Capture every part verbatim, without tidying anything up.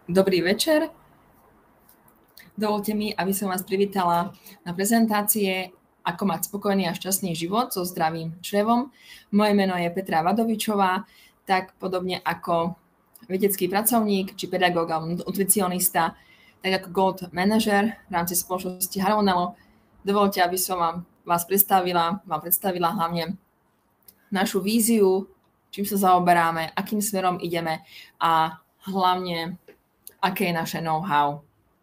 Dobrý večer. Dovolte mi, aby som vás privítala na prezentácie Ako mať spokojný a šťastný život so zdravým črevom. Moje meno je Petra Vadovičová, tak podobne ako vedecký pracovník či pedagóg alebo nutricionista, tak ako Gold Manager v rámci spoločnosti Harmonello. Dovolte, aby som vám, vás predstavila, vám predstavila hlavne našu víziu, čím sa zaoberáme, akým smerom ideme a hlavne aké je naše know-how.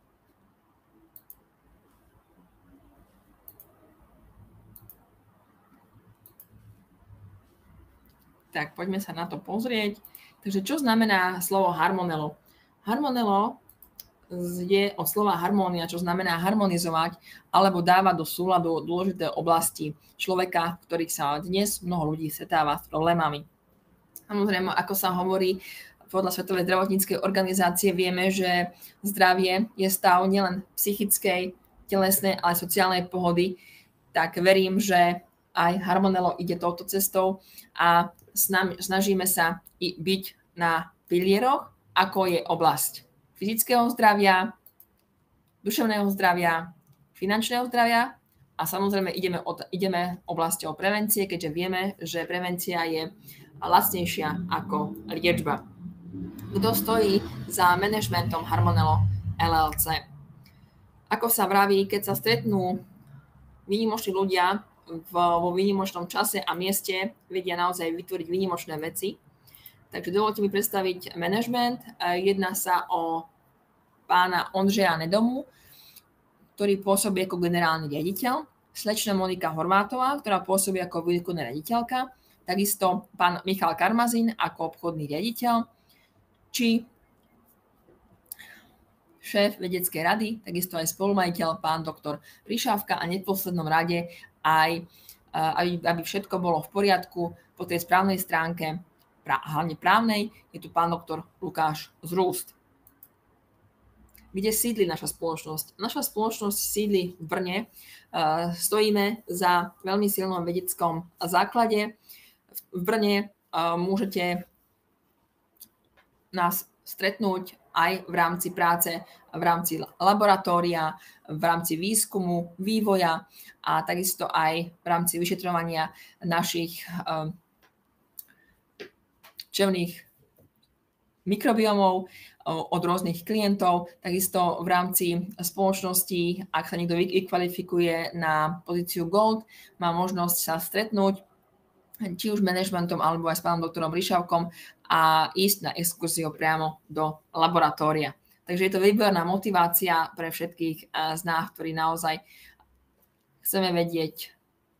Tak poďme sa na to pozrieť. Takže čo znamená slovo Harmonello? Harmonello je od slova harmónia, čo znamená harmonizovať alebo dávať do súladu dôležité oblasti človeka, v ktorých sa dnes mnoho ľudí stretáva s problémami. Samozrejme, ako sa hovorí podľa Svetovej zdravotníckej organizácie, vieme, že zdravie je stav nielen psychickej, telesnej, ale aj sociálnej pohody. Tak verím, že aj Harmonello ide touto cestou a snažíme sa i byť na pilieroch, ako je oblasť fyzického zdravia, duševného zdravia, finančného zdravia a samozrejme ideme, od, ideme oblasťou prevencie, keďže vieme, že prevencia je lacnejšia ako liečba. Kto stojí za manažmentom Harmonello el el cé? Ako sa vraví, keď sa stretnú výnimoční ľudia vo výnimočnom čase a mieste, vedia naozaj vytvoriť výnimočné veci. Takže dovolte mi predstaviť manažment. Jedná sa o pána Ondřeja Nedomu, ktorý pôsobí ako generálny riaditeľ, slečna Monika Horvátová, ktorá pôsobí ako výkonná riaditeľka, takisto pán Michal Karmazín ako obchodný riaditeľ, či šéf vedeckej rady, takisto aj spolumajiteľ pán doktor Ryšavka a v neposlednom rade aj, aby, aby všetko bolo v poriadku po tej správnej stránke, hlavne právnej, je tu pán doktor Lukáš Zrúst. Kde sídli naša spoločnosť? Naša spoločnosť sídli v Brne. Stojíme za veľmi silnom vedeckom základe. V Brne môžete nás stretnúť aj v rámci práce, v rámci laboratória, v rámci výskumu, vývoja a takisto aj v rámci vyšetrovania našich črevných mikrobiomov od rôznych klientov. Takisto v rámci spoločnosti, ak sa niekto vykvalifikuje na pozíciu Gold, má možnosť sa stretnúť či už manažmentom alebo aj s pánom doktorom Ryšavkom a ísť na exkurziu priamo do laboratória. Takže je to výborná motivácia pre všetkých z nás, ktorí naozaj chceme vedieť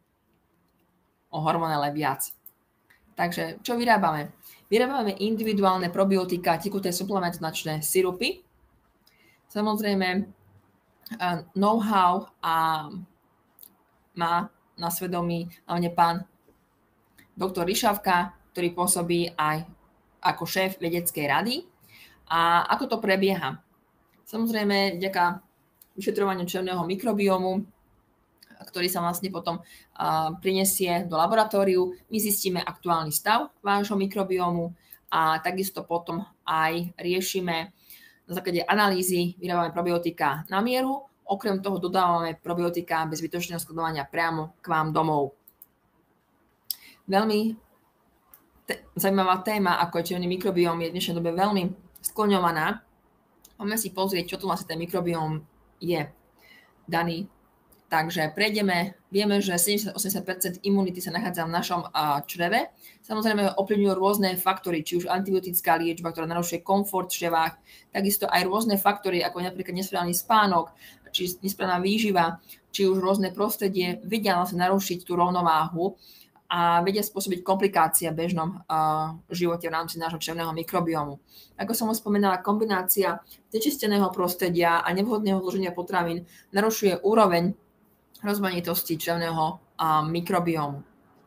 o Harmonelle viac. Takže čo vyrábame? Vyrábame individuálne probiotika, tekuté suplementačné sirupy. Samozrejme know-how a má na svedomí hlavne pán doktor Ryšavka, ktorý pôsobí aj ako šéf vedeckej rady. A ako to prebieha? Samozrejme, vďaka vyšetrovaniu črevného mikrobiomu, ktorý sa vlastne potom uh, prinesie do laboratóriu, my zistíme aktuálny stav vášho mikrobiomu a takisto potom aj riešime na základe analýzy, vyrábame probiotika na mieru, okrem toho dodávame probiotika bez zbytočného skladovania priamo k vám domov. Veľmi te- zaujímavá téma, ako je črevný mikrobióm, je v dnešnej dobe veľmi skloňovaná. Poďme si pozrieť, čo to vlastne ten mikrobióm je daný. Takže prejdeme, vieme, že sedemdesiat až osemdesiat percent imunity sa nachádza v našom uh, čreve. Samozrejme ovplyvňujú rôzne faktory, či už antibiotická liečba, ktorá narušuje komfort v črevách, takisto aj rôzne faktory, ako napríklad nesprávny spánok, či nesprávna výživa, či už rôzne prostredie vedia vlastne narušiť tú rovnováhu a vedia spôsobiť komplikácie v bežnom uh, živote v rámci nášho črevného mikrobiomu. Ako som už spomenala, kombinácia nečisteného prostredia a nevhodného zloženia potravín narušuje úroveň rozmanitosti črevného uh, mikrobiomu.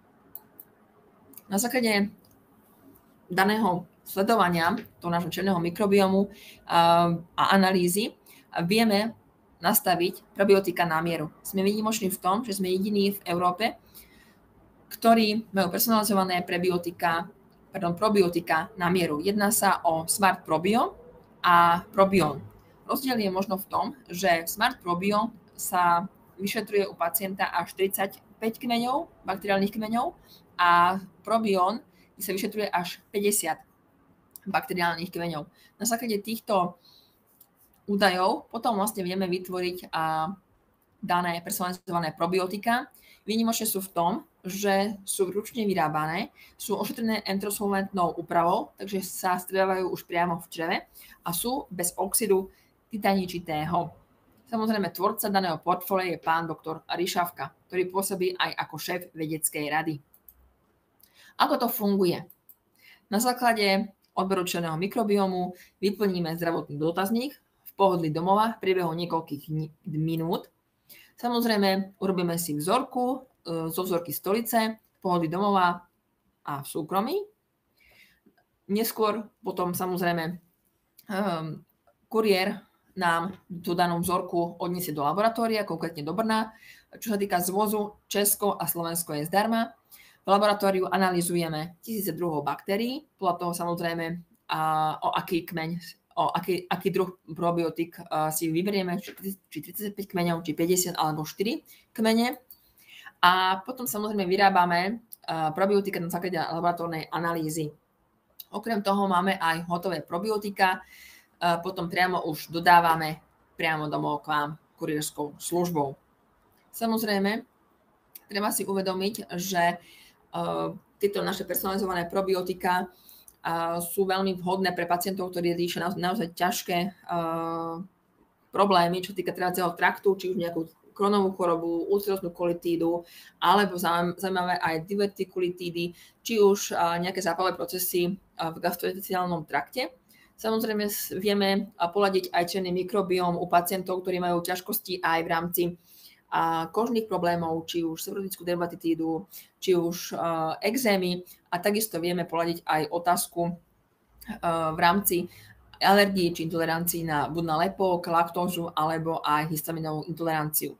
Na základe daného sledovania toho nášho črevného mikrobiomu uh, a analýzy uh, vieme nastaviť probiotika na mieru. Sme výnimoční v tom, že sme jediní v Európe, ktorí majú personalizované prebiotika, pardon, probiotika na mieru. Jedná sa o Smart Probio a probión. Rozdiel je možno v tom, že Smart Probión sa vyšetruje u pacienta až tridsaťpäť kmeňov, bakteriálnych kmeňov, a probión sa vyšetruje až päťdesiat bakteriálnych kmeňov. Na základe týchto údajov potom vlastne vieme vytvoriť a dané personalizované probiotika. Výnimočné sú v tom, že sú ručne vyrábané, sú ošetrené enterosolventnou úpravou, takže sa striedajú už priamo v čreve a sú bez oxidu titaničitého. Samozrejme, tvorca daného portfólia je pán doktor Ryšavka, ktorý pôsobí aj ako šéf vedeckej rady. Ako to funguje? Na základe odberu črevného mikrobiomu vyplníme zdravotný dotazník v pohodlí domova v priebehu niekoľkých minút. Samozrejme, urobíme si vzorku zo vzorky stolice v pohodlí domova a v súkromí. Neskôr potom samozrejme um, kuriér nám tú danú vzorku odniesie do laboratória, konkrétne do Brna. Čo sa týka zvozu, Česko a Slovensko je zdarma. V laboratóriu analyzujeme tisíce druhov baktérií, podľa toho samozrejme, a, o aký kmeň, o aký, aký druh probiotik a, si vyberieme, či, či tridsaťpäť kmeňov, či päťdesiat alebo štyri kmene. A potom samozrejme vyrábame a, probiotika na základe laboratórnej analýzy. Okrem toho máme aj hotové probiotika, a potom priamo už dodávame priamo domov k vám kuriérskou službou. Samozrejme, treba si uvedomiť, že uh, tieto naše personalizované probiotika uh, sú veľmi vhodné pre pacientov, ktorí riešia na, naozaj ťažké uh, problémy, čo týka tráviaceho traktu, či už nejakú Crohnovú chorobu, ulceróznu kolitídu, alebo zaujímavé aj divertikulitídy, či už uh, nejaké zápalové procesy uh, v gastrointestinálnom trakte. Samozrejme vieme poľadiť aj črevný mikrobióm u pacientov, ktorí majú ťažkosti aj v rámci a, kožných problémov, či už seborrheickú dermatitídu, či už a, exémy, a takisto vieme poľadiť aj otázku a, v rámci alergií či intolerancií na buď na lepok, laktózu alebo aj histaminovú intoleranciu.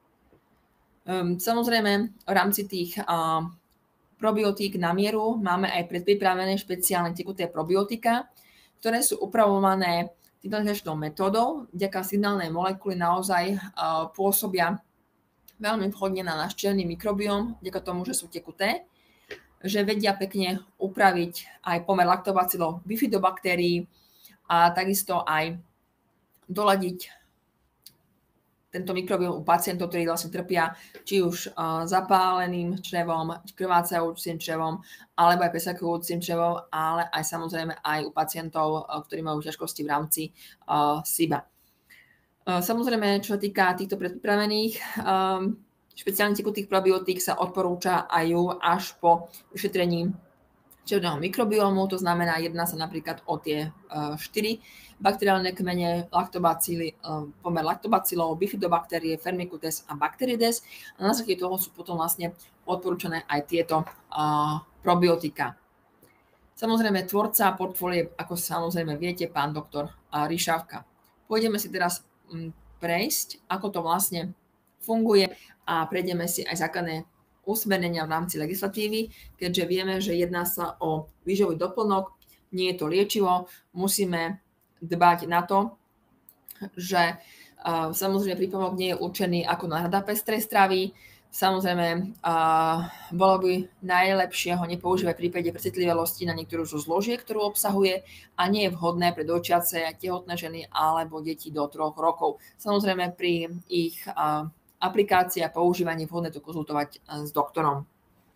Um, samozrejme v rámci tých a, probiotík na mieru máme aj predpripravené špeciálne tekuté probiotika, ktoré sú upravované titanizačnou metódou. Vďaka signálnej molekuly naozaj uh, pôsobia veľmi vhodne na náš črevný mikrobióm, vďaka tomu, že sú tekuté, že vedia pekne upraviť aj pomer laktobacillov, bifidobaktérií a takisto aj doladiť tento mikrobióm u pacientov, ktorí vlastne trpia či už uh, zapáleným črevom, krvácajúcim črevom, alebo aj pesakujúcim črevom, ale aj samozrejme aj u pacientov, uh, ktorí majú ťažkosti v rámci uh, SIBA. Uh, samozrejme, čo sa týka týchto predpripravených um, špeciálne tekutých probiotík, sa odporúča aj ju až po vyšetrení črevného mikrobiomu, to znamená, jedná sa napríklad o tie uh, štyri bakteriálne kmene, laktobacily, uh, pomer laktobacillov, bifidobaktérie, firmicutes a bacteroides. A na základe toho sú potom vlastne odporúčané aj tieto uh, probiotika. Samozrejme, tvorca portfólie, ako samozrejme viete, pán doktor uh, Ryšavka. Pôjdeme si teraz um, prejsť, ako to vlastne funguje, a prejdeme si aj základné usmernenia v rámci legislatívy, keďže vieme, že jedná sa o výživový doplnok, nie je to liečivo, musíme dbať na to, že uh, samozrejme prípravok nie je určený ako náhrada pestrej stravy. Samozrejme, uh, bolo by najlepšie ho nepoužívať v prípade precitlivelosti na niektorú zo zložiek, ktorú obsahuje, a nie je vhodné pre dojčiace, tehotné ženy alebo deti do troch rokov. Samozrejme, pri ich uh, aplikácii a používaní vhodné to konzultovať s doktorom.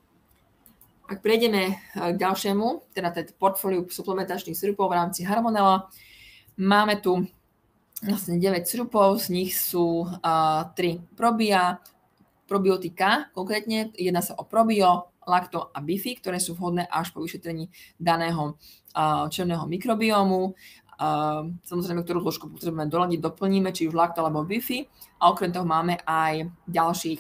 Ak prejdeme k ďalšiemu, teda teda portfóliu suplementačných sirupov v rámci Harmonella, máme tu vlastne deväť sirupov, z nich sú uh, tri probia, probiotika, konkrétne jedná sa o probio, lakto a bifi, ktoré sú vhodné až po vyšetrení daného uh, črevného mikrobiomu. Uh, samozrejme, ktorú zložku potrebujeme doladiť, doplníme, či už lakto alebo bifi. A okrem toho máme aj ďalších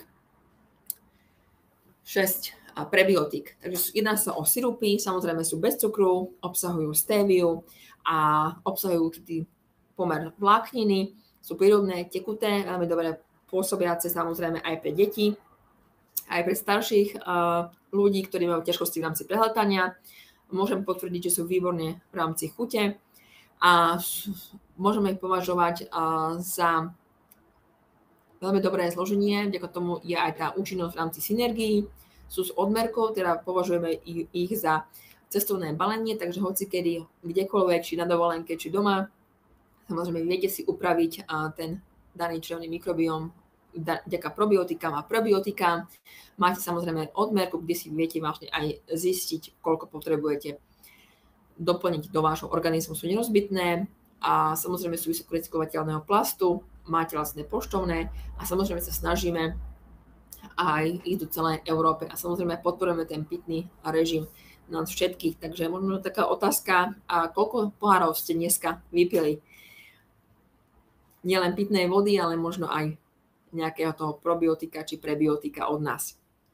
šesť prebiotík. Takže jedná sa o sirupy, samozrejme sú bez cukru, obsahujú stéviu a obsahujú určitý pomer vlákniny, sú prírodné, tekuté, veľmi dobre pôsobiace samozrejme aj pre deti, aj pre starších uh, ľudí, ktorí majú ťažkosti v rámci prehľadania. Môžem potvrdiť, že sú výborne v rámci chute. a môžeme ich považovať za veľmi dobré zloženie, vďaka tomu je aj tá účinnosť v rámci synergií. Sú s odmerkou, teda považujeme ich za cestovné balenie, takže hoci kedy, kdekoľvek, či na dovolenke, či doma, samozrejme viete si upraviť ten daný črevný mikrobióm vďaka probiotikám a probiotikám. Máte samozrejme odmerku, kde si viete vlastne aj zistiť, koľko potrebujete doplniť do vášho organizmu. Sú nerozbitné a samozrejme sú vysokorecyklovateľného plastu, máte vlastne poštovné a samozrejme sa snažíme aj ísť do celej Európe a samozrejme podporujeme ten pitný režim nás všetkých. Takže možno taká otázka, a koľko pohárov ste dneska vypili? Nielen pitnej vody, ale možno aj nejakého toho probiotika či prebiotika od nás.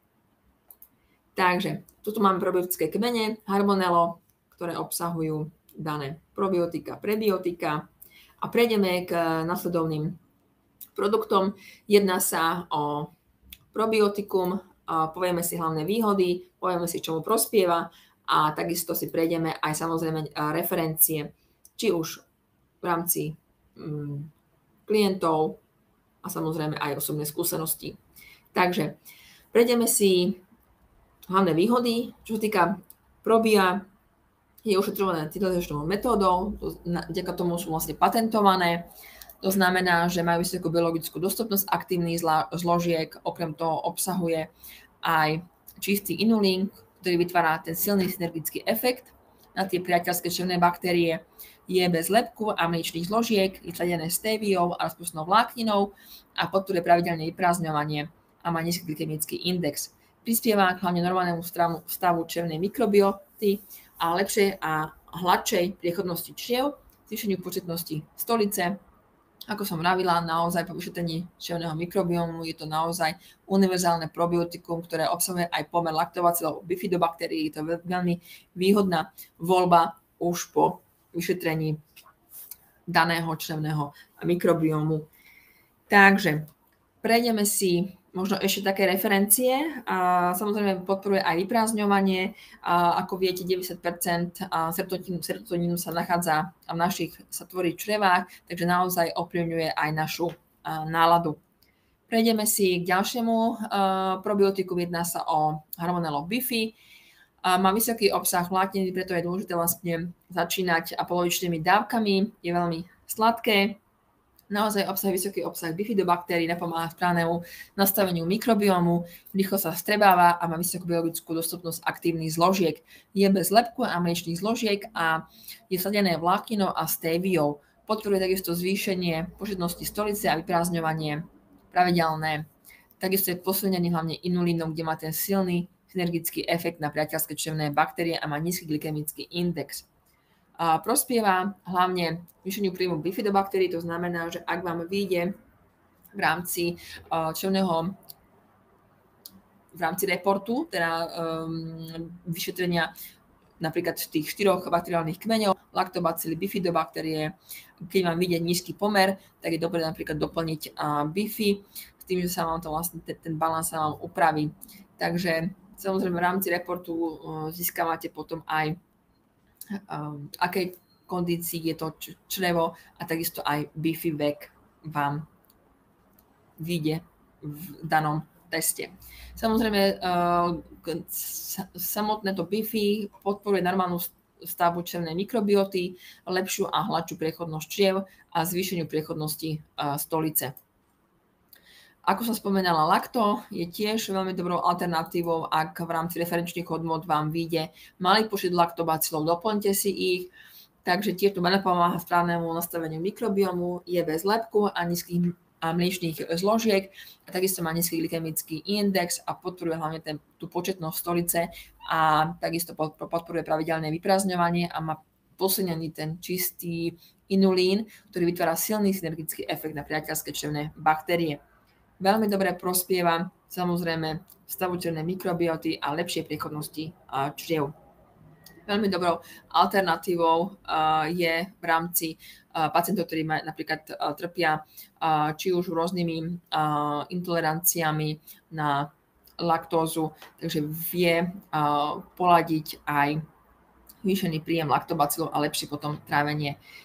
Takže tuto máme probiotické kmene, Harmonello, ktoré obsahujú dané probiotika, prebiotika a prejdeme k nasledovným produktom. Jedná sa o probiotikum, povieme si hlavné výhody, povieme si, čomu prospieva a takisto si prejdeme aj samozrejme referencie, či už v rámci mm, klientov a samozrejme aj osobné skúsenosti. Takže prejdeme si hlavné výhody, čo sa týka probia, je ošetrované cytotoxičnou metódou, vďaka tomu sú vlastne patentované. To znamená, že majú vysokú biologickú dostupnosť aktívnych zložiek, okrem toho obsahuje aj čistý inulín, ktorý vytvára ten silný synergický efekt na tie priateľské črevné baktérie. Je bez lepku a mliečných zložiek, je sladené stéviou a rozpustnou vlákninou a podporuje pravidelné vyprázdňovanie a má nízky glykemický index. Prispieva k hlavne normálnemu stavu, stavu črevnej mikrobioty a lepšej a hladšej priechodnosti čriev, zvýšeniu početnosti stolice. Ako som vravila, naozaj po vyšetrení črevného mikrobiomu je to naozaj univerzálne probiotikum, ktoré obsahuje aj pomer laktobacillov, bifidobaktérií. Je to veľmi výhodná voľba už po vyšetrení daného črevného mikrobiomu. Takže prejdeme si možno ešte také referencie. A samozrejme podporuje aj vyprázdňovanie. A ako viete, deväťdesiat percent serotonínu sa nachádza v našich, sa tvorí v črevách, takže naozaj ovplyvňuje aj našu náladu. Prejdeme si k ďalšiemu probiotiku. Jedná sa o Harmonello Bifi. Má vysoký obsah vlákniny, preto je dôležité vlastne začínať a polovičnými dávkami. Je veľmi sladké. Naozaj obsahuje vysoký obsah bifidobaktérií, napomáha správnemu nastaveniu mikrobiomu, rýchlo sa vstrebáva a má vysokú biologickú dostupnosť aktívnych zložiek. Je bez lepku a mliečných zložiek a je sladené vlákninou a stéviou. Podporuje takisto zvýšenie početnosti stolice a vyprázdňovanie pravidelné. Takisto je posilnený hlavne inulínom, kde má ten silný synergický efekt na priateľské črevné baktérie a má nízky glykemický index. A prospieva hlavne zvýšeniu príjmu bifidobaktérií, to znamená, že ak vám vyjde v rámci črevného v rámci reportu, teda um, vyšetrenia napríklad tých štyroch bakteriálnych kmeňov, laktobacily, bifidobaktérie, keď vám vyjde nízky pomer, tak je dobré napríklad doplniť uh, bifi, s tým, že sa vám to vlastne, ten, ten balans sa vám upraví. Takže samozrejme v rámci reportu uh, získavate potom aj Um, akej kondícii je to črevo a takisto aj Bifi vek vám vyjde v danom teste. Samozrejme, uh, samotné to Bifi podporuje normálnu stavbu črevnej mikrobioty, lepšiu a hladšiu priechodnosť čriev a zvýšeniu priechodnosti uh, stolice. Ako som spomenala, lakto je tiež veľmi dobrou alternatívou, ak v rámci referenčných hodnôt vám vyjde malý počet laktobacilov, doplňte si ich, takže tiež to napomáha správnemu nastaveniu mikrobiomu, je bez lepku a nízkych a mliečných zložiek a takisto má nízky glykemický index a podporuje hlavne ten, tú početnosť stolice a takisto podporuje pravidelné vyprázdňovanie a má posilnený ten čistý inulín, ktorý vytvára silný synergický efekt na priateľské črevné baktérie. Veľmi dobre prospieva samozrejme stavu črevnej mikrobioty a lepšej priechodnosti čriev. Veľmi dobrou alternatívou je v rámci pacientov, ktorí napríklad trpia či už rôznymi intoleranciami na laktózu, takže vie poladiť aj zvýšený príjem laktobacilov a lepšie potom trávenie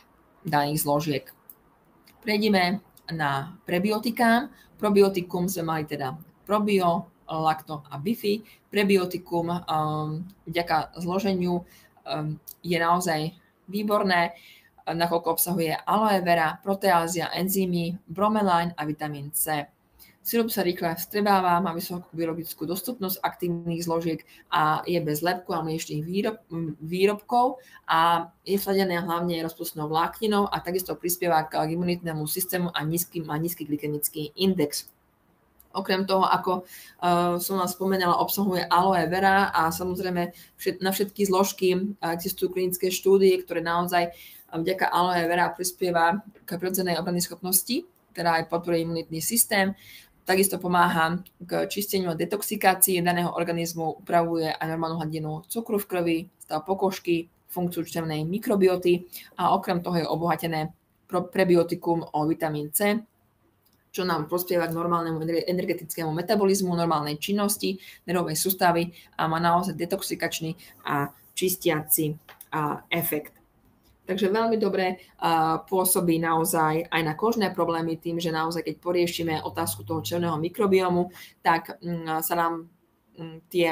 daných zložiek. Prejdeme na prebiotikám. Probiotikum sme mali teda probio, lakto a bifi. Prebiotikum um, vďaka zloženiu um, je naozaj výborné, nakoľko obsahuje aloe vera, proteázia, enzymy, bromeline a vitamín C. Sirup sa rýchle vstrebáva, má vysokú biologickú dostupnosť aktívnych zložiek a je bez lepku a mliečných výrob, výrobkov a je sladené hlavne rozpustnou vlákninou a takisto prispieva k imunitnému systému a nízky, má nízky glykemický index. Okrem toho, ako uh, som vám spomenala, obsahuje aloe vera a samozrejme všet, na všetky zložky existujú klinické štúdie, ktoré naozaj vďaka aloe vera prispieva k prirodzenej obrannej schopnosti, ktorá aj podporuje imunitný systém. Takisto pomáha k čisteniu a detoxikácii daného organizmu, upravuje aj normálnu hladinu cukru v krvi, stav pokožky, funkciu črevnej mikrobioty a okrem toho je obohatené prebiotikum o vitamín C, čo nám prospieva k normálnemu energetickému metabolizmu, normálnej činnosti nervovej sústavy a má naozaj detoxikačný a čistiaci a, efekt. Takže veľmi dobre uh, pôsobí naozaj aj na kožné problémy tým, že naozaj keď poriešime otázku toho črevného mikrobiomu, tak um, sa nám um, tie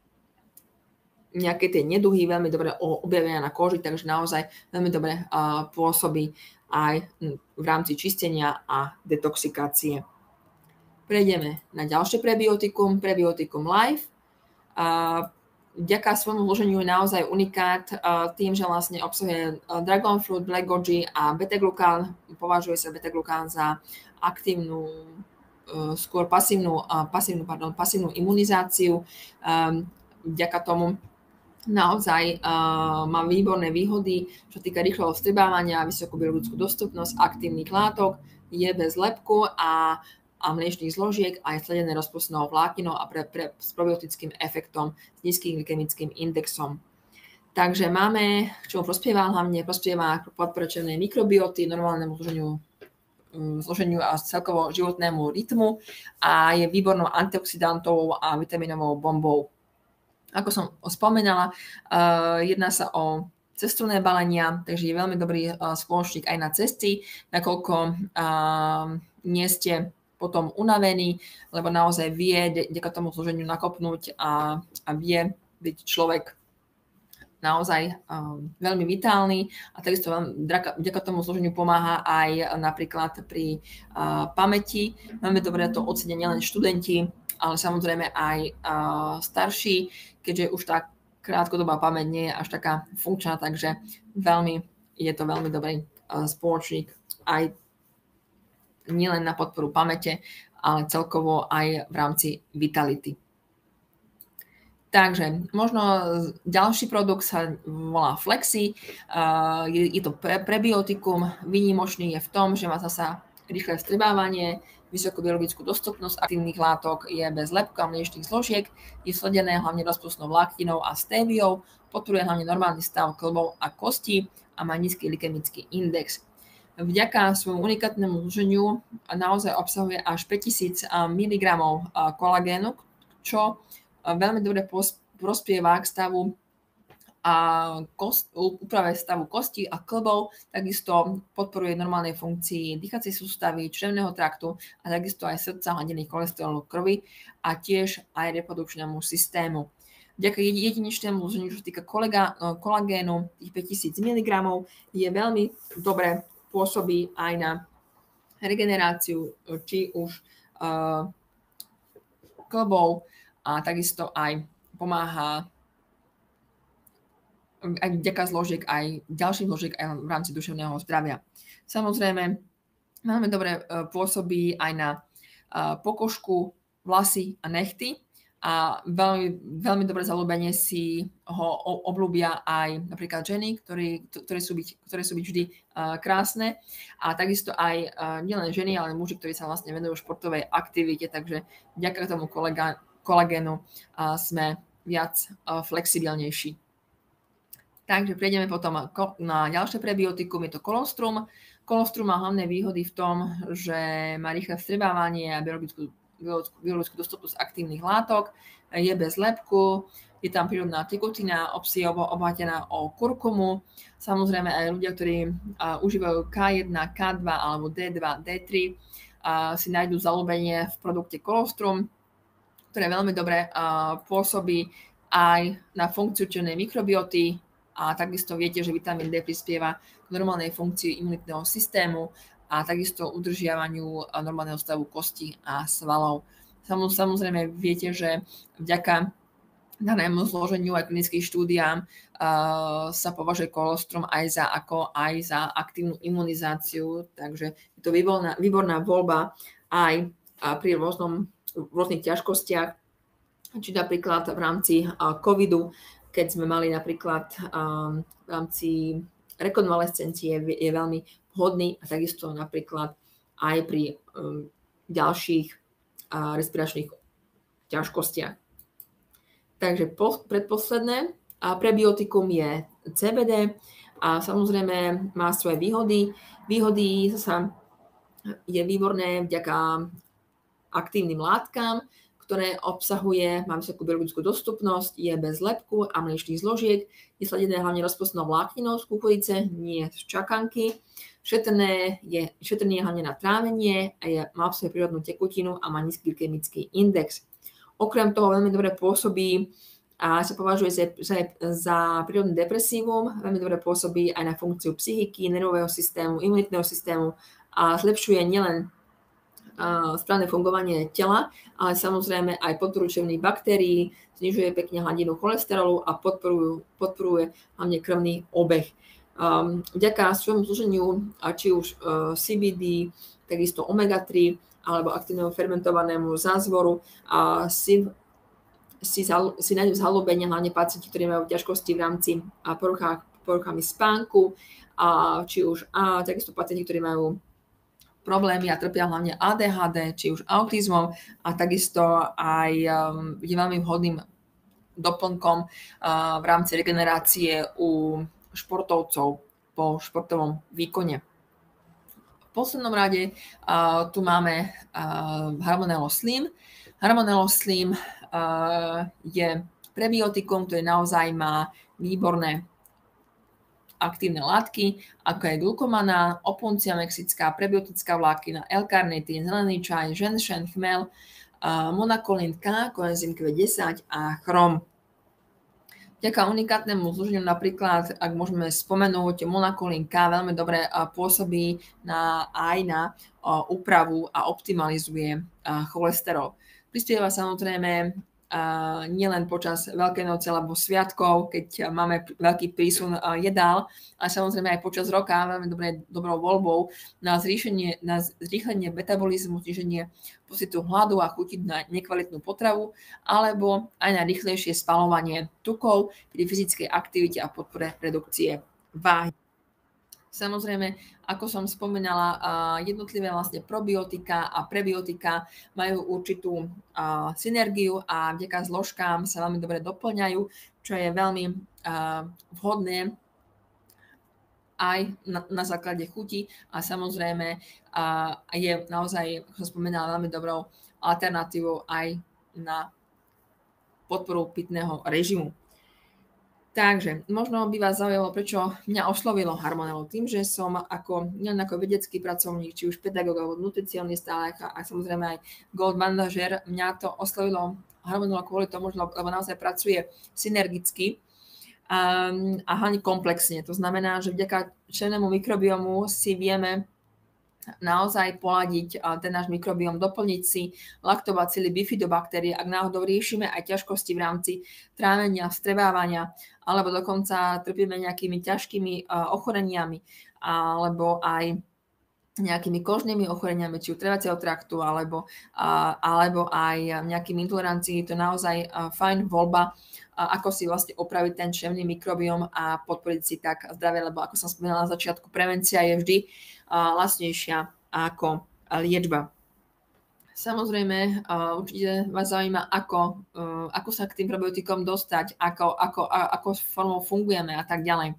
nejaké tie neduhy veľmi dobre objavia na koži, takže naozaj veľmi dobre uh, pôsobí aj v rámci čistenia a detoxikácie. Prejdeme na ďalšie prebiotikum, prebiotikum Life. Uh, Vďaka svojmu zloženiu je naozaj unikát tým, že vlastne obsahuje dragon fruit, black goji a beta-glukán. Považuje sa beta-glukán za aktívnu, skôr pasívnu, pasívnu, pardon, pasívnu imunizáciu. Vďaka tomu naozaj má výborné výhody, čo týka rýchleho vstrebávania, vysokú biologickú dostupnosť aktívnych látok, je bez lepku a a mliečných zložiek a je sledené rozpustnou vlákninou a pre, pre, s probiotickým efektom, s nízkym glykemickým indexom. Takže máme, čo prospieva hlavne, prospieva podpore črevnej mikrobioty, normálnemu zloženiu, zloženiu a celkovo životnému rytmu a je výbornou antioxidantovou a vitaminovou bombou. Ako som spomenala, uh, jedná sa o cestovné balenia, takže je veľmi dobrý uh, spoločník aj na cesty, nakoľko uh, nie ste potom unavený, lebo naozaj vie vďaka tomu zloženiu nakopnúť a, a vie byť človek naozaj um, veľmi vitálny a takisto vďaka tomu zloženiu pomáha aj napríklad pri uh, pamäti. Veľmi dobre to ocenia nielen študenti, ale samozrejme aj uh, starší, keďže už tá krátkodobá pamäť nie je až taká funkčná, takže veľmi, je to veľmi dobrý uh, spoločník aj nielen na podporu pamäte, ale celkovo aj v rámci vitality. Takže možno ďalší produkt sa volá Flexi. Je, je to pre, prebiotikum, výnimočný je v tom, že má zasa rýchle vstrebávanie, vysokú biologickú dostupnosť aktívnych látok, je bez lepka a mliečných zložiek, je sledené hlavne rozpustnou vlákninou a stéviou, podporuje hlavne normálny stav kĺbov a kostí a má nízky glykemický index. Vďaka svojmu unikátnemu zloženiu naozaj obsahuje až päťtisíc miligramov kolagénu, čo veľmi dobre prospieva k stavu a kost, úprave stavu kostí a kĺbov, takisto podporuje normálnej funkcii dýchacej sústavy, črevného traktu a takisto aj srdca, hladiny cholesterolu krvi a tiež aj reprodukčnému systému. Vďaka jedinečnému zloženiu, čo týka kolega, kolagénu, tých päťtisíc miligramov, je veľmi dobre pôsobí aj na regeneráciu či už uh, kĺbov a takisto aj pomáha aj vďaka zložiek, aj ďalších zložiek aj v rámci duševného zdravia. Samozrejme, veľmi dobre uh, pôsobí aj na uh, pokožku, vlasy a nechty a veľmi, veľmi dobre zaľúbenie si ho obľúbia aj napríklad ženy, ktorí, ktoré, sú byť, ktoré sú byť vždy uh, krásne a takisto aj uh, nielen ženy, ale muži, ktorí sa vlastne venujú športovej aktivite, takže vďaka tomu kolega, kolagénu uh, sme viac uh, flexibilnejší. Takže prejdeme potom na ďalšie prebiotikum, je to kolostrum. Kolostrum má hlavné výhody v tom, že má rýchle vstrebávanie a biologickú biologickú dostupnosť aktívnych látok, je bez lepku, je tam prírodná tekutina, je obohatená o kurkumu. Samozrejme aj ľudia, ktorí uh, užívajú ká jedna, ká dva alebo dé dva, dé tri, uh, si nájdú zalúbenie v produkte kolostrum, ktoré veľmi dobre uh, pôsobí aj na funkciu černej mikrobioty a takisto viete, že vitamín D prispieva k normálnej funkcii imunitného systému a takisto udržiavaniu normálneho stavu kosti a svalov. Samozrejme viete, že vďaka danému zloženiu aj klinickým štúdiám uh, sa považuje kolostrum aj za, ako, aj za aktívnu imunizáciu, takže je to výborná, výborná voľba aj uh, pri rôznom, rôznych ťažkostiach, či napríklad v rámci uh, covidu, keď sme mali napríklad um, v rámci rekonvalescencie, je, je veľmi vhodný a takisto napríklad aj pri um, ďalších uh, respiračných ťažkostiach. Takže po, predposledné a prebiotikum je cé bé dé a samozrejme má svoje výhody. Výhody sa je výborné vďaka aktívnym látkam, ktoré obsahuje, má vysokú biologickú dostupnosť, je bez lepku a mliečných zložiek, je sladené hlavne rozpustnou vlákninou z kukurice, nie z čakanky. Šetrné je, šetrný je hlavne na trávenie a je, má obsahuje prírodnú tekutinu a má nízky glykemický index. Okrem toho veľmi dobre pôsobí a sa považuje za, za, za prírodný depresívum, veľmi dobre pôsobí aj na funkciu psychiky, nervového systému, imunitného systému a zlepšuje nielen uh, správne fungovanie tela, ale samozrejme aj podporu črevných baktérií, znižuje pekne hladinu cholesterolu a podporuje, podporuje hlavne krvný obeh. Um, vďaka svojmu zloženiu, či už uh, cé bé dé, takisto omega tri, alebo aktívnemu fermentovanému zázvoru a si, si, si nájdú zhalúbenie hlavne pacienti, ktorí majú ťažkosti v rámci poruchách, poruchami spánku, a či už a takisto pacienti, ktorí majú problémy a trpia hlavne á dé há dé, či už autizmom a takisto aj um, je veľmi vhodným doplnkom uh, v rámci regenerácie u športovcov po športovom výkone. V poslednom rade uh, tu máme uh, Harmonello Slim. Harmonello Slim uh, je prebiotikum, ktoré naozaj má výborné aktívne látky, ako je glukomaná, opuncia mexická, prebiotická vláknina, L-karnitín, zelený čaj, ženšen, chmel, uh, monakolín K, koenzym Q desať a chrom. Vďaka unikátnemu zloženiu napríklad, ak môžeme spomenúť, monakolín K veľmi dobre pôsobí na, aj na úpravu a optimalizuje cholesterol. Prispieva samozrejme nielen počas Veľkej noci alebo sviatkov, keď máme veľký prísun jedál, ale samozrejme aj počas roka veľmi dobré, dobrou voľbou na, zrýšenie, na zrýchlenie metabolizmu, zníženie pocitu hladu a chutiť na nekvalitnú potravu, alebo aj na rýchlejšie spaľovanie tukov pri fyzickej aktivite a podpore redukcie váhy. Samozrejme, ako som spomínala, jednotlivé vlastne probiotika a prebiotika majú určitú synergiu a vďaka zložkám sa veľmi dobre doplňajú, čo je veľmi vhodné aj na, na základe chuti a samozrejme je naozaj, ako som spomínala, veľmi dobrou alternatívou aj na podporu pitného režimu. Takže možno by vás zaujalo, prečo mňa oslovilo Harmonello. Tým, že som ako, nielen ako vedecký pracovník, či už pedagóg alebo nutricionista, ale a, a samozrejme aj gold manažer, mňa to oslovilo Harmonello kvôli tomu, lebo naozaj pracuje synergicky a, a hlavne komplexne. To znamená, že vďaka černému mikrobiomu si vieme naozaj poladiť ten náš mikrobióm, doplniť si laktobacily, bifidobaktérie, ak náhodou riešime aj ťažkosti v rámci trávenia, vstrebávania, alebo dokonca trpíme nejakými ťažkými ochoreniami, alebo aj nejakými kožnými ochoreniami, či u trevacieho traktu, alebo, alebo aj nejakými intolerancií. To je naozaj fajn voľba, ako si vlastne opraviť ten črevný mikrobióm a podporiť si tak zdravie, lebo ako som spomínala na začiatku, prevencia je vždy lacnejšia ako liečba. Samozrejme, určite vás zaujíma, ako, ako sa k tým probiotikom dostať, ako, ako, ako formou fungujeme a tak ďalej.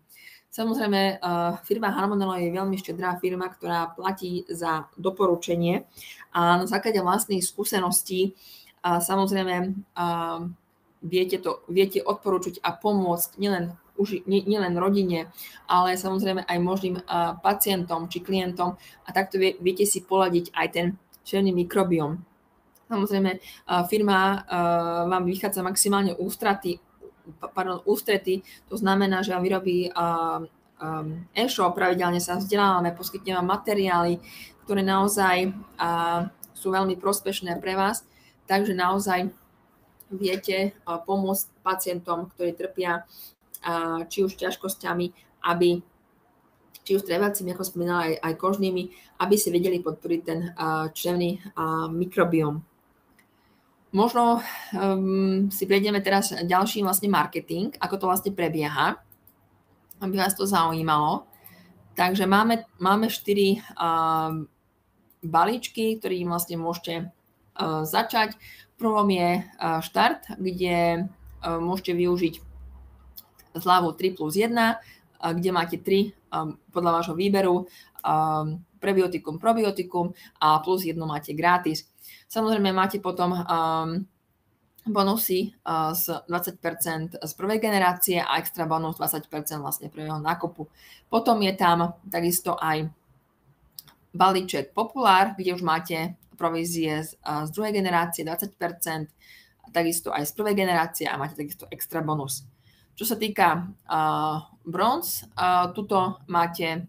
Samozrejme, firma Harmonello je veľmi štedrá firma, ktorá platí za doporučenie a na základe vlastných skúseností a samozrejme viete, to, viete odporúčiť a pomôcť nielen, už, nie, nielen rodine, ale samozrejme aj možným pacientom či klientom a takto viete si poladiť aj ten črevný mikrobióm. Samozrejme, firma vám vychádza maximálne ústraty, pardon, ústrety, to znamená, že vám vyrobí e-shop, pravidelne sa vzdelávame, poskytne vám materiály, ktoré naozaj sú veľmi prospešné pre vás, takže naozaj viete pomôcť pacientom, ktorí trpia či už ťažkosťami, aby či už trevacími, ako spomínala, aj, aj kožnými, aby si vedeli podporiť ten črevný mikrobióm. Možno um, si prejdeme teraz ďalší vlastne marketing, ako to vlastne prebieha, aby vás to zaujímalo. Takže máme, máme štyri uh, balíčky, ktorým vlastne môžete uh, začať. V prvom je uh, štart, kde uh, môžete využiť zľavu tri plus jeden, uh, kde máte tri um, podľa vášho výberu, um, prebiotikum, probiotikum a plus jedno máte gratis. Samozrejme máte potom um, bonusy uh, z dvadsať percent z prvej generácie a extra bonus dvadsať percent vlastne prvého nákupu. Potom je tam takisto aj balíček Populár, kde už máte provízie z, uh, z druhej generácie dvadsať percent, takisto aj z prvej generácie a máte takisto extra bonus. Čo sa týka uh, Bronze, uh, tuto máte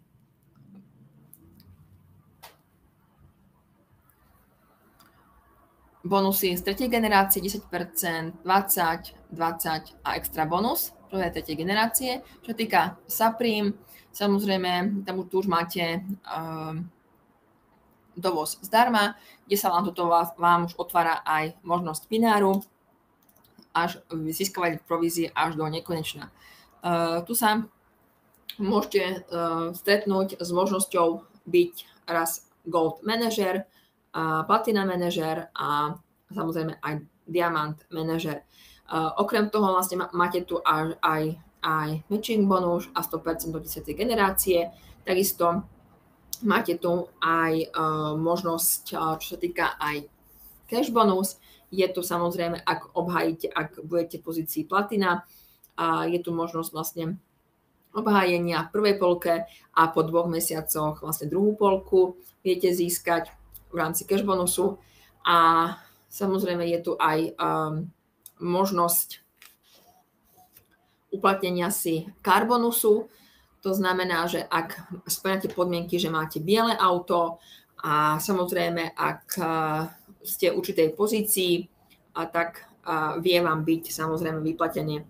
bonusy z tretej generácie desať percent, dvadsať, dvadsať a extra bonus prvej a tretej generácie. Čo týka Supreme, samozrejme, tam tu už máte um, dovoz zdarma, kde sa vám toto vám už otvára aj možnosť pináru, až získavať provízie až do nekonečna. Uh, tu sa môžete uh, stretnúť s možnosťou byť raz Gold Manager, Uh, Platina manažer a samozrejme aj Diamant manažer. Uh, okrem toho vlastne máte tu aj, aj, aj matching bonus a sto percent do desiatej generácie. Takisto máte tu aj uh, možnosť, uh, čo sa týka aj cash bonus. Je tu samozrejme, ak obhajíte, ak budete v pozícii Platina, uh, je tu možnosť vlastne obhájenia v prvej polke a po dvoch mesiacoch vlastne druhú polku viete získať v rámci cash bonusu a samozrejme je tu aj um, možnosť uplatnenia si car bonusu. To znamená, že ak splňate podmienky, že máte biele auto a samozrejme, ak uh, ste v určitej pozícii, a tak uh, vie vám byť samozrejme vyplatenie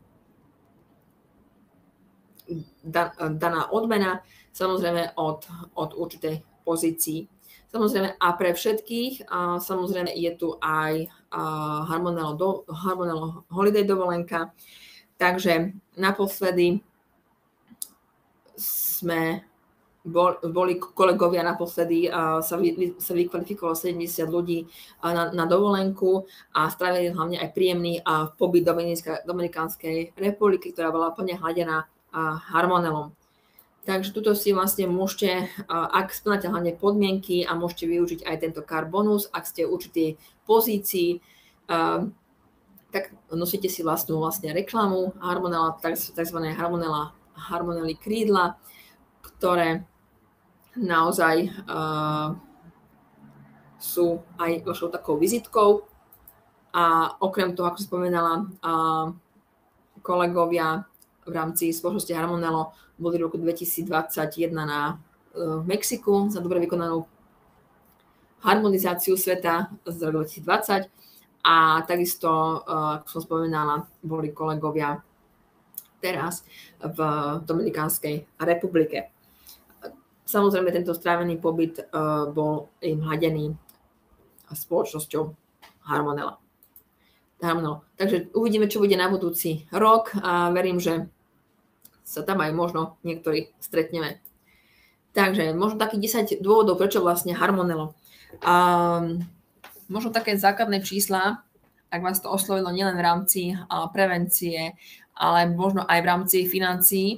dan, daná odmena, samozrejme od, od určitej pozícii. Samozrejme a pre všetkých, a samozrejme je tu aj Harmonello, do, Harmonello Holiday dovolenka, takže naposledy sme bol, boli kolegovia, naposledy a sa, vy, sa vykvalifikovalo sedemdesiat ľudí na, na dovolenku a strávili hlavne aj príjemný a pobyt do Dominikánskej republiky, ktorá bola plne hladená Harmonellom. Takže tuto si vlastne môžete, ak splňate hlavne podmienky a môžete využiť aj tento car bonus, ak ste v určitej pozícii, tak nosíte si vlastnú vlastne reklamu Harmonella, tzv. Harmonella, Harmonelly krídla, ktoré naozaj uh, sú aj vašou takou vizitkou. A okrem toho, ako spomínala uh, kolegovia v rámci spoločnosti Harmonello, boli v roku dvetisícdvadsaťjeden na, uh, v Mexiku za dobre vykonanú harmonizáciu sveta z roku dvetisícdvadsať a takisto, uh, ako som spomínala, boli kolegovia teraz v Dominikánskej republike. Samozrejme, tento strávený pobyt uh, bol im hladený spoločnosťou Harmonella. Harmonello. Takže uvidíme, čo bude na budúci rok a verím, že sa tam aj možno niektorí stretneme. Takže možno takých desať dôvodov, prečo vlastne Harmonello. Um, možno také základné čísla, ak vás to oslovilo nielen v rámci uh, prevencie, ale možno aj v rámci financií,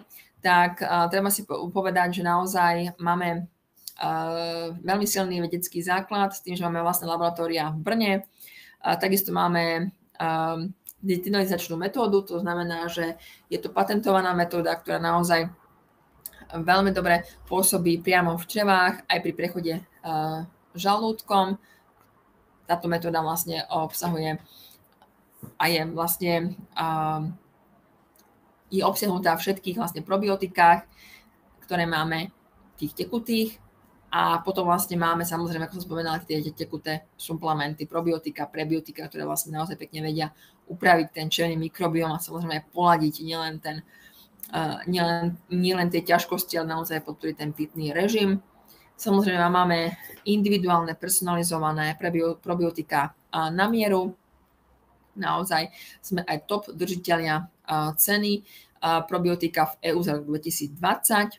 tak uh, treba si povedať, že naozaj máme uh, veľmi silný vedecký základ s tým, že máme vlastné laboratória v Brne. Uh, takisto máme uh, detinalizačnú metódu, to znamená, že je to patentovaná metóda, ktorá naozaj veľmi dobre pôsobí priamo v črevách aj pri prechode uh, žalúdkom. Táto metóda vlastne obsahuje a je vlastne uh, je obsiahnutá v všetkých vlastne probiotikách, ktoré máme tých tekutých a potom vlastne máme samozrejme, ako som spomenala, tie tekuté suplementy, probiotika, prebiotika, ktoré vlastne naozaj pekne vedia upraviť ten črevný mikrobióm a samozrejme aj poladiť nielen ten uh, nielen, nielen tie ťažkosti, ale naozaj podporiť ten pitný režim. Samozrejme máme individuálne, personalizované prebio, probiotika uh, na mieru. Naozaj sme aj top držiteľia uh, ceny uh, probiotika v é ú za rok dvetisícdvadsať.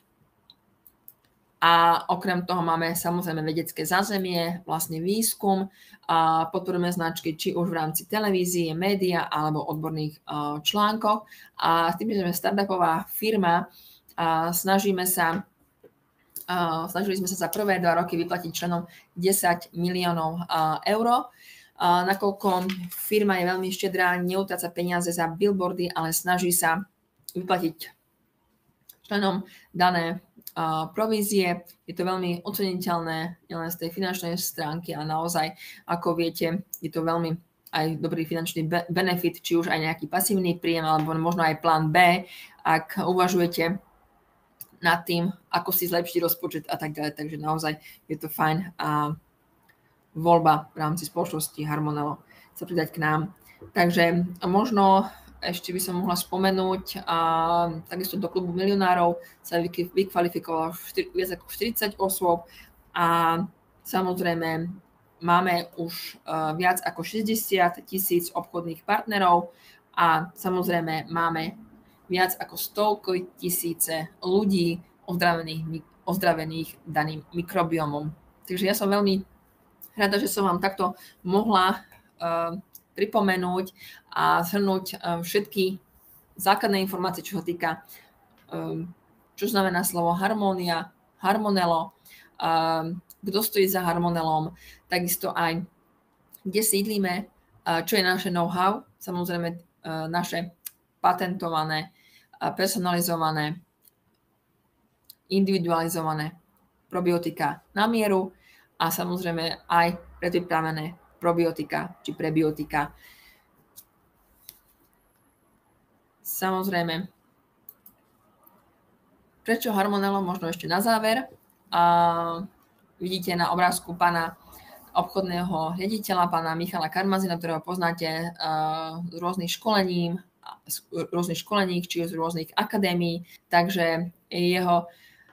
A okrem toho máme samozrejme vedecké zázemie, vlastne výskum, uh, podporujeme značky či už v rámci televízie, média alebo odborných uh, článkoch. A s tým, že sme startupová firma, uh, snažíme sa uh, snažili sme sa za prvé dva roky vyplatiť členom desať miliónov uh, eur. Uh, nakoľko firma je veľmi štedrá, neutráca peniaze za billboardy, ale snaží sa vyplatiť členom dané uh, provízie. Je to veľmi oceniteľné nielen z tej finančnej stránky, ale naozaj, ako viete, je to veľmi aj dobrý finančný be- benefit, či už aj nejaký pasívny príjem, alebo možno aj plán B, ak uvažujete nad tým, ako si zlepšiť rozpočet a tak ďalej. Takže naozaj je to fajn a voľba v rámci spoločnosti Harmonello sa pridať k nám. Takže možno ešte by som mohla spomenúť, a takisto do klubu milionárov sa vykvalifikovalo viac ako štyridsať osôb a samozrejme máme už viac ako šesťdesiat tisíc obchodných partnerov a samozrejme máme viac ako stovky tisíce ľudí ozdravených, ozdravených daným mikrobiomom. Takže ja som veľmi rada, že som vám takto mohla uh, pripomenúť a zhrnúť uh, všetky základné informácie, čo sa týka, um, čo znamená slovo harmónia, Harmonello, uh, kto stojí za Harmonellom, takisto aj kde sídlíme, uh, čo je naše know-how, samozrejme uh, naše patentované, uh, personalizované, individualizované probiotika na mieru, a samozrejme aj predpripravené probiotika či prebiotika. Samozrejme, prečo Harmonello, možno ešte na záver. A vidíte na obrázku pána obchodného riaditeľa, pána Michala Karmazina, ktorého poznáte z rôznych školení, z rôznych školení, či z rôznych akadémií. Takže jeho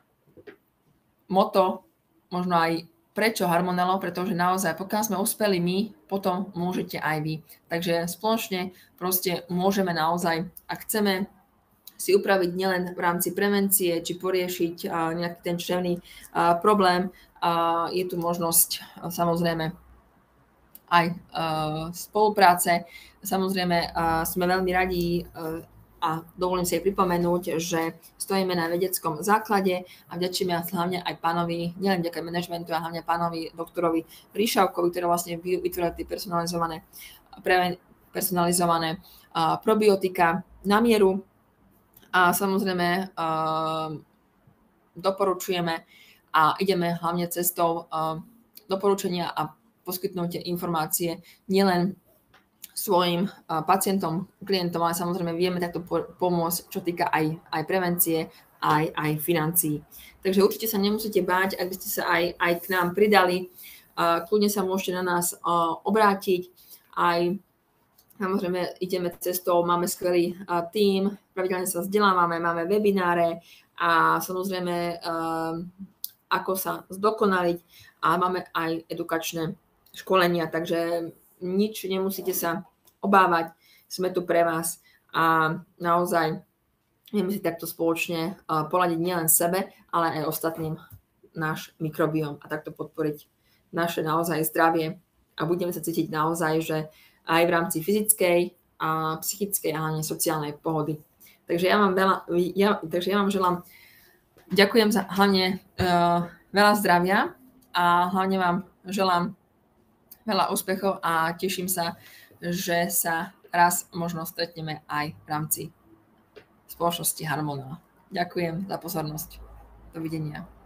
moto, možno aj prečo Harmonello, pretože naozaj, pokiaľ sme uspeli my, potom môžete aj vy. Takže spoločne proste môžeme naozaj, ak chceme si upraviť nielen v rámci prevencie, či poriešiť uh, nejaký ten črevný uh, problém, uh, je tu možnosť uh, samozrejme aj uh, spolupráce. Samozrejme uh, sme veľmi radi uh, a dovolím si aj pripomenúť, že stojíme na vedeckom základe a vďačíme hlavne aj pánovi, nielen vďaka manažmentu, a hlavne pánovi doktorovi Ríšavkovi, ktorý vlastne vytvoril tie personalizované, personalizované uh, probiotika na mieru. A samozrejme uh, doporučujeme a ideme hlavne cestou uh, doporučenia a poskytnutia informácie nielen svojim pacientom, klientom, ale samozrejme vieme takto pomôcť, čo týka aj, aj prevencie, aj, aj financií. Takže určite sa nemusíte báť, ak by ste sa aj, aj k nám pridali. Kľudne sa môžete na nás obrátiť. Aj samozrejme ideme cestou, máme skvelý tím, pravidelne sa vzdelávame, máme webináre a samozrejme ako sa zdokonaliť a máme aj edukačné školenia, takže nič nemusíte sa obávať, sme tu pre vás a naozaj vieme si takto spoločne poradiť nielen sebe, ale aj ostatným náš mikrobióm a takto podporiť naše naozaj zdravie a budeme sa cítiť naozaj, že aj v rámci fyzickej a psychickej a hlavne sociálnej pohody. Takže ja vám veľa, ja, takže ja vám želám, ďakujem za hlavne uh, veľa zdravia a hlavne vám želám veľa úspechov a teším sa, že sa raz možno stretneme aj v rámci spoločnosti Harmonela. Ďakujem za pozornosť. Dovidenia.